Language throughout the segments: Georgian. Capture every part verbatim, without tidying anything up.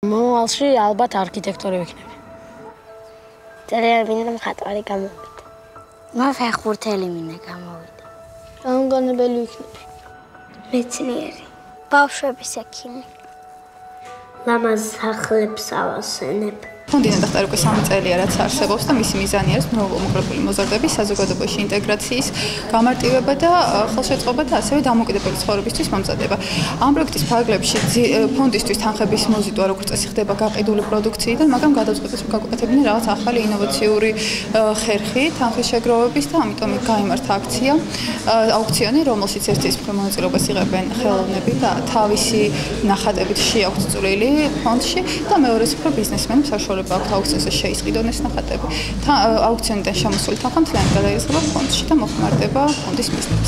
მომავალში ალბათ არქიტექტორი ვიქნები. ძალიან მინდა მხატვარი გამოვიდე. მე ფეხბურთელი მინდა გამოვიდე. გამგონებელი ვიქნები. მეცნიერი. ბავშვების ექიმი. ლამაზ სახლებს ავასენებ. ფონდი ნახტარი უკვე სამი წელია რაც არსებობს და მისი მიზანი არის მრავალმოკლებული მოზარდების საზოგადოებაში ინტეგრაციის გამარტივება და ხელშეწყობა და ასევე დამოუკიდებელი ცხოვრებისთვის მომზადება. ამ პროექტის ფარგლებში ფონდისთვის თანხების მოზიდვა როგორც წესი ხდება გაყიდული პროდუქციიდან, მაგრამ გადაწყვეტეს გაკეთებინა რაღაც ახალი ინოვაციური ხერხი თანხის შეგროვების და ამიტომ გაიმართა აქცია, აუქციონი, რომელშიც ერთის მხრივ მონაწილეობას იღებენ ხელოვნები და თავისი ნახატებით შეაქვთ წვრილი ფონდში და მეორეს მხრივ ბიზნესმენებს საშუალება აქვს აუქციონზე შეისყიდონ ეს ნახატები. აუქციონიდან შემოსული თანხა მთლიანად გადაიღება ფონდში და მოხმარდება ფონდის მიზნებს.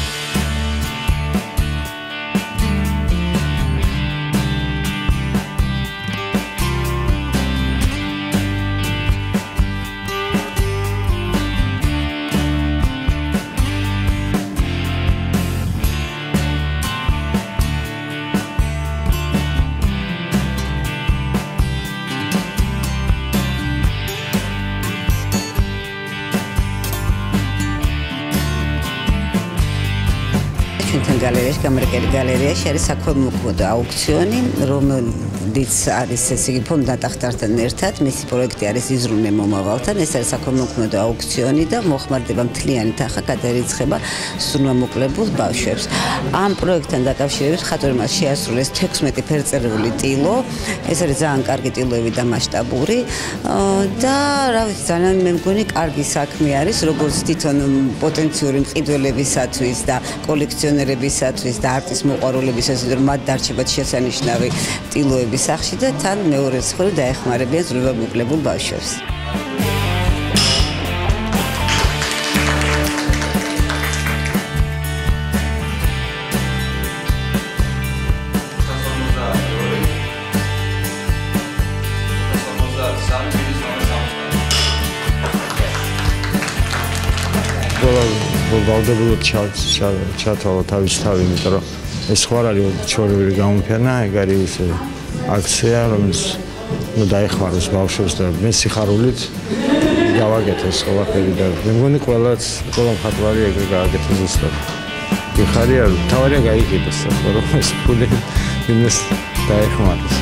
გალერეაში, გამრეკელი გალერეაში არის საქველმოქმედო აუქციონი, რომელიც არის ესე იგი ფონდ ნატახტართან ერთად, მისი პროექტი არის იზრუნე მომავალთან, ეს არის საქველმოქმედო აუქციონი და მოხმარდება მთლიანი თანხა გადაირიცხება სრულმომუკლებულ ბავშვებს. ამ პროექტთან დაკავშირებით მხატვარმა შეასრულეს თექვსმეტი ფერწერული ტილო, ეს არის ძალიან კარგი ტილოები და მასშტაბური და რა ვიცი, ძალიან მე მგონი კარგი საქმე არის, როგორც თვითონ პოტენციური მყიდველებისათვის და კოლექციონერებისათვის და არტის მოყვარულებისათვის, რომ მათ დარჩებათ შესანიშნავი ტილოების სახში და თან მეორე მხრივ დაეხმარებიან სრულმომუკლებულ ბავშვებს. ვალდებულოდ ჩათვალა თავის თავი, იმიტომ რომ ეს ხوار არის ჩვეულებრივი გამოფენა, ეგ არის ისე აქცია, რომელიც ნუ დაეხმაროს ბავშვებს და მე სიხარულით გავაკეთეს ყველაფერი და მე მგონი ყველაც ყველა მხატვარი ეგრე გააკეთეს ზუსტად. გიხარია, თავარია გაიყიდოს, ხო რომ ეს ფული იმას დაეხმაროს.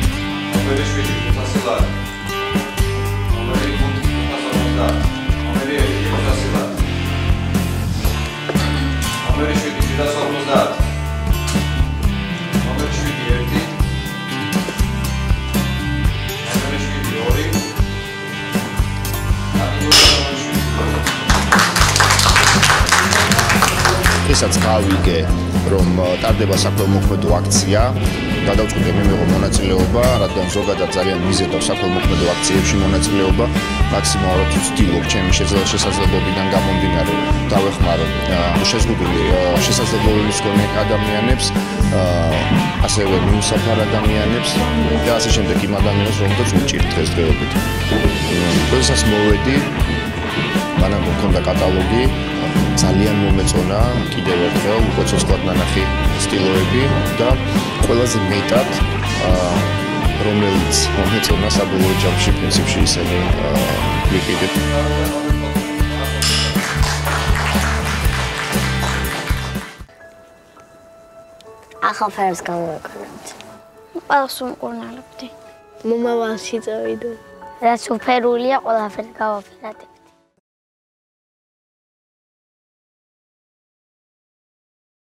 ესაც გავიგე, რომ ტარდება საქველმოქმედო აქცია, გადავწყვიტე მე მიღო მონაწილეობა, რადგან ზოგადად ძალიან მიზედავს საქველმოქმედო აქციებში მონაწილეობა, მაქსიმალურად ვცდილობ ჩემი შესაძლებლობიდან გამომდინარე დავეხმარო შეზღუდული შესაძლებლობების მქონე ადამიანებს, ასევე მიუსაფარ ადამიანებს და ასე შემდეგ იმ ადამიანებს, რომლებიც მიჭირთ დღესდღეობით. როდესაც მოვედი, მანამ მქონდა კატალოგი, ძალიან მომეწონა კიდევ ერთხელ უკვე ცოცხლად ნანახი სტილოები და ყველაზე მეტად რომელიც მომეწონა საბოლოო ჯამში პრინციპში ისინი ვიყიდებ. ახალ ფერებს გამოვეკეთებთ. ყველას უმკურნალებდი. მომავალში წავიდე. რაც უფერულია, ყველაფერი გავაფერადე.